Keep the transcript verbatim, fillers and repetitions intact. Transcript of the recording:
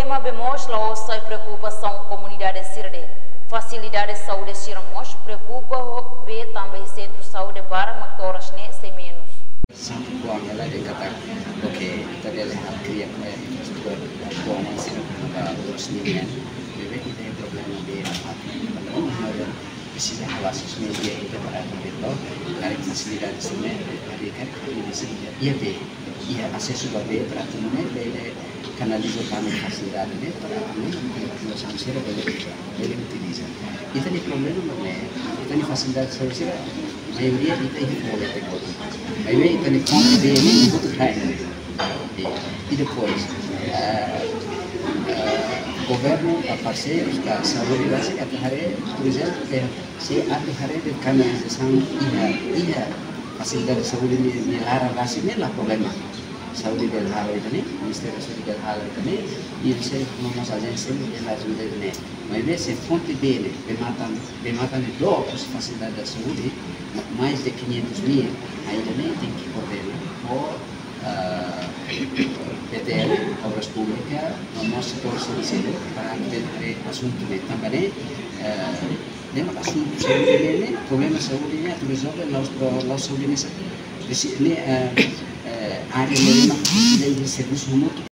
problema vemos lá sai preocupação comunidade sirde. Facilidade de saúde siramos preocupa ver também centro de saúde para mactoras ne sem menos. Sempre buang ela de kata oke kita dia lihat kriya kaya itu buang masih ada urus ni kan. Jadi kita yang problema de kalau ada bisa halas media itu pada itu dari facilidade sini dari kan di sini iya be iya akses juga be peraturan be canalizar kami facilidade ne para kami no samsira boleh boleh utiliza. Itu ni problema mana? Itu ni facilidade sosial maioria kita ini boleh tekot. Maioria kita ni fonte de ini itu kaya. E depois governo a parceiros da saúde base até hari, por exemplo, se até hari de canalização ia ia facilidade de saúde ni lara base ni lah problema. Saúde del hal itu ni, Ministério Saúde del hal itu ni, ia se como saja se ni la ajuda ni. Mas se fonte dele, bematan bematan de blocos facilidade da saúde, mais de quinhentos mil, ainda nem tem que coordenar por P T L, Obras Públicas, no nosso setor serviço para que assunto de também lembra assunto saúde problema saúde ni tu resolve los los saúde ni ni área de serviço muito